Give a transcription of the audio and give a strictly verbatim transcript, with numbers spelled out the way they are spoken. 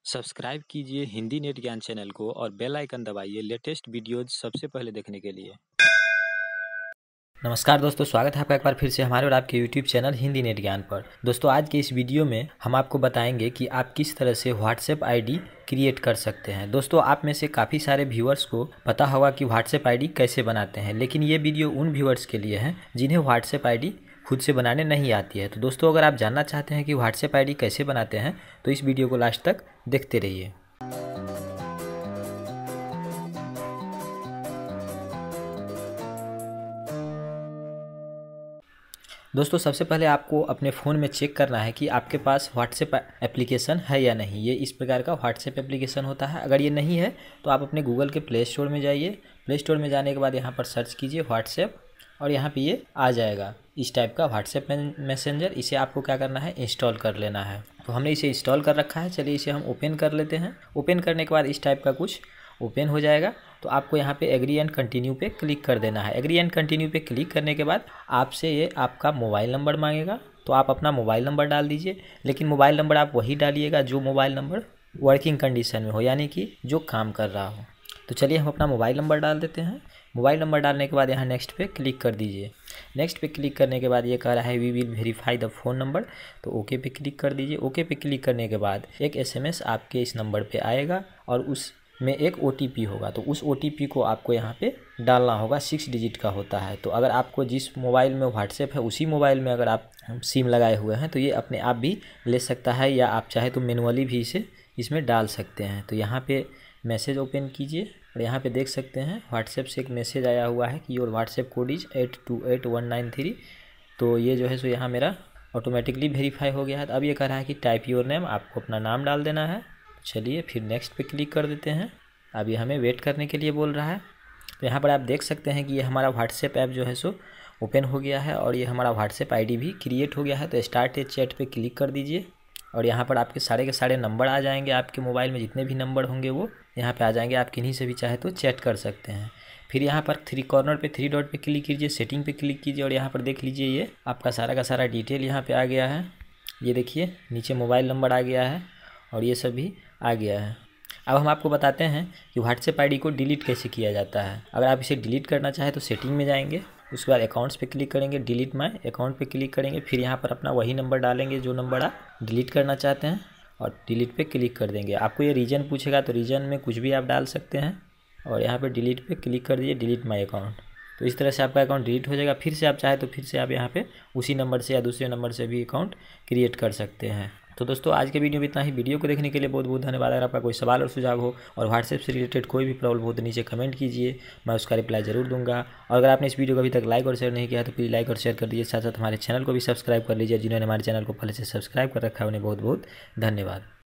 Subscribe कीजिए Hindi net ज्ञान channel को और बेल आइकन दबाइए लेटेस्ट वीडियोज सबसे पहले देखने के लिए। नमस्कार दोस्तों, स्वागत है आपका एक बार फिर से हमारे और आपके यूट्यूब चैनल हिंदी नेट ज्ञान पर। दोस्तों, आज के इस वीडियो में हम आपको बताएंगे कि आप किस तरह से व्हाट्सएप आईडी क्रिएट कर सकते हैं। दोस्तों, आप में से काफ़ी सारे व्यूअर्स को पता होगा कि व्हाट्सएप आईडी कैसे बनाते हैं, लेकिन ये वीडियो उन व्यूअर्स के लिए है जिन्हें व्हाट्सएप आईडी खुद से बनाने नहीं आती है। तो दोस्तों, अगर आप जानना चाहते हैं कि व्हाट्सएप आईडी कैसे बनाते हैं तो इस वीडियो को लास्ट तक देखते रहिए। दोस्तों, सबसे पहले आपको अपने फ़ोन में चेक करना है कि आपके पास व्हाट्सएप एप्लीकेशन है या नहीं। ये इस प्रकार का व्हाट्सएप एप्लीकेशन होता है। अगर ये नहीं है तो आप अपने गूगल के प्ले स्टोर में जाइए। प्ले स्टोर में जाने के बाद यहाँ पर सर्च कीजिए व्हाट्सएप और यहाँ पे ये आ जाएगा इस टाइप का व्हाट्सएप मैसेंजर। इसे आपको क्या करना है, इंस्टॉल कर लेना है। तो हमने इसे इंस्टॉल कर रखा है। चलिए इसे हम ओपन कर लेते हैं। ओपन करने के बाद इस टाइप का कुछ ओपन हो जाएगा। तो आपको यहाँ पे एग्री एंड कंटिन्यू पे क्लिक कर देना है। एग्री एंड कंटिन्यू पे क्लिक करने के बाद आपसे ये आपका मोबाइल नंबर मांगेगा। तो आप अपना मोबाइल नंबर डाल दीजिए, लेकिन मोबाइल नंबर आप वही डालिएगा जो मोबाइल नंबर वर्किंग कंडीशन में हो, यानी कि जो काम कर रहा हो। तो चलिए हम अपना मोबाइल नंबर डाल देते हैं। मोबाइल नंबर डालने के बाद यहाँ नेक्स्ट पे क्लिक कर दीजिए। नेक्स्ट पे क्लिक करने के बाद ये कह रहा है we will verify the phone number. तो ओके पे क्लिक कर दीजिए। ओके पे क्लिक करने के बाद एक एसएमएस आपके इस नंबर पे आएगा और उस में एक ओटीपी होगा। तो उस ओटीपी को आपको यहाँ पे डालना होगा। सिक्स डिजिट का होता है। तो अगर आपको जिस मोबाइल में व्हाट्सएप है उसी मोबाइल में अगर आप सिम लगाए हुए हैं तो ये अपने आप भी ले सकता है, या आप चाहे तो मैनुअली भी इसे इसमें डाल सकते हैं। तो यहाँ पे मैसेज ओपन कीजिए और यहाँ पे देख सकते हैं व्हाट्सएप से एक मैसेज आया हुआ है कि your WhatsApp code is eight two eight one nine three. तो ये जो है सो यहाँ मेरा ऑटोमेटिकली वेरीफाई हो गया है। तो अब ये कह रहा है कि टाइप योर नेम, आपको अपना नाम डाल देना है। चलिए फिर नेक्स्ट पे क्लिक कर देते हैं। अब ये हमें वेट करने के लिए बोल रहा है। तो यहाँ पर आप देख सकते हैं कि ये हमारा व्हाट्सएप ऐप जो है सो ओपन हो गया है और ये हमारा व्हाट्सएप आईडी भी क्रिएट हो गया है। तो स्टार्ट ए चैट पे क्लिक कर दीजिए और यहाँ पर आपके सारे के सारे नंबर आ जाएंगे। आपके मोबाइल में जितने भी नंबर होंगे वो यहाँ पे आ जाएंगे। आप किन्हीं से भी चाहे तो चैट कर सकते हैं। फिर यहाँ पर थ्री कॉर्नर पे थ्री डॉट पे क्लिक कीजिए, सेटिंग पे क्लिक कीजिए और यहाँ पर देख लीजिए ये आपका सारा का सारा डिटेल यहाँ पे आ गया है। ये देखिए नीचे मोबाइल नंबर आ गया है और ये सब भी आ गया है। अब हम आपको बताते हैं कि व्हाट्सएप आईडी को डिलीट कैसे किया जाता है। अगर आप इसे डिलीट करना चाहें तो सेटिंग में जाएंगे, उसके बाद अकाउंट्स पे क्लिक करेंगे, डिलीट माय अकाउंट पे क्लिक करेंगे। फिर यहाँ पर अपना वही नंबर डालेंगे जो नंबर आप डिलीट करना चाहते हैं और डिलीट पे क्लिक कर देंगे। आपको ये रीजन पूछेगा तो रीजन में कुछ भी आप डाल सकते हैं और यहाँ पर डिलीट पे क्लिक कर दीजिए, डिलीट माय अकाउंट। तो इस तरह से आपका अकाउंट डिलीट हो जाएगा। फिर से आप चाहे तो फिर से आप यहाँ पे उसी नंबर से या दूसरे नंबर से भी अकाउंट क्रिएट कर सकते हैं। तो दोस्तों, आज के वीडियो में इतना ही। वीडियो को देखने के लिए बहुत बहुत धन्यवाद। अगर आपका कोई सवाल और सुझाव हो और व्हाट्सएप से रिलेटेड कोई भी प्रॉब्लम हो तो नीचे कमेंट कीजिए, मैं उसका रिप्लाई ज़रूर दूंगा। और अगर आपने इस वीडियो को अभी तक लाइक और शेयर नहीं किया तो प्लीज़ लाइक और शेयर कर दीजिए। साथ साथ हमारे चैनल को भी सब्सक्राइब कर लीजिए। जिन्होंने हमारे चैनल को पहले से सब्सक्राइब कर रखा है उन्हें बहुत बहुत धन्यवाद।